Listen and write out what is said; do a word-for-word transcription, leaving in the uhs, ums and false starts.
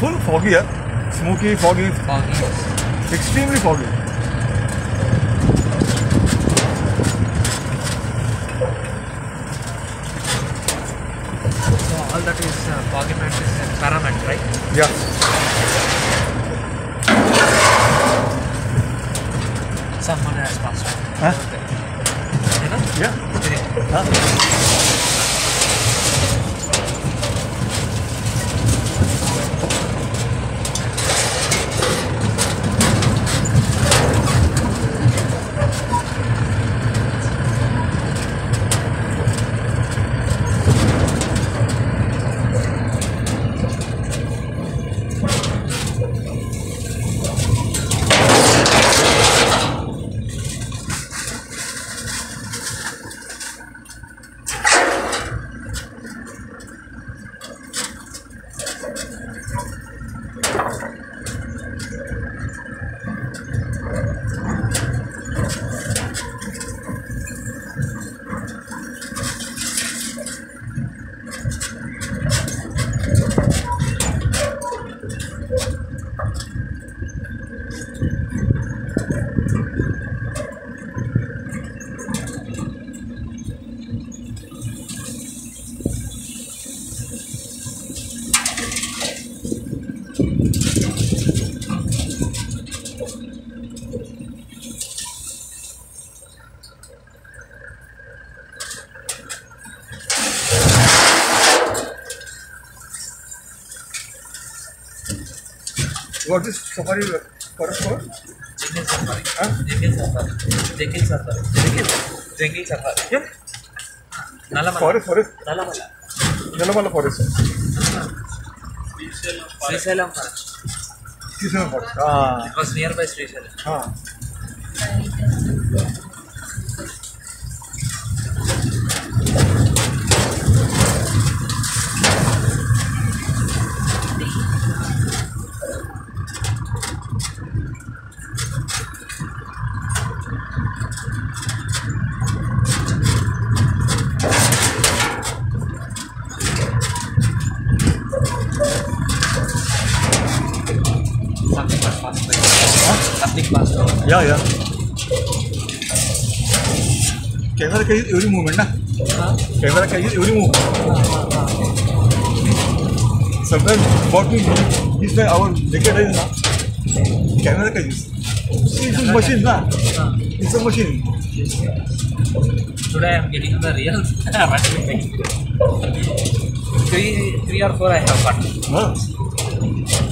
full foggy, yeah? Smoky, foggy, Foggy. extremely foggy. So all that is uh, foggy mat is uh, Paramount, right? Yeah. Someone has passed on. Huh? You know? Yeah. Yeah. Huh? What is safari forest for? Jungle safari. Huh? Jungle safari. Jungle safari. Jungle. Jungle safari. Yeah. Nalamala. Forest, forest. Nalamala. Nalamala forest. Srisalam forest. Srisalam forest. Ah. It was nearby Srisalam. Ah. Something was passed by. Huh? Something passed over. Yeah, yeah. Camera can use every movement, na? Huh? Camera can use every movement. Sometimes walking is by our naked eyes, na? Camera can use. See, it's a machine, na? Huh. It's a machine. Today I am getting the real running thing. Three, three or four I have got. Huh?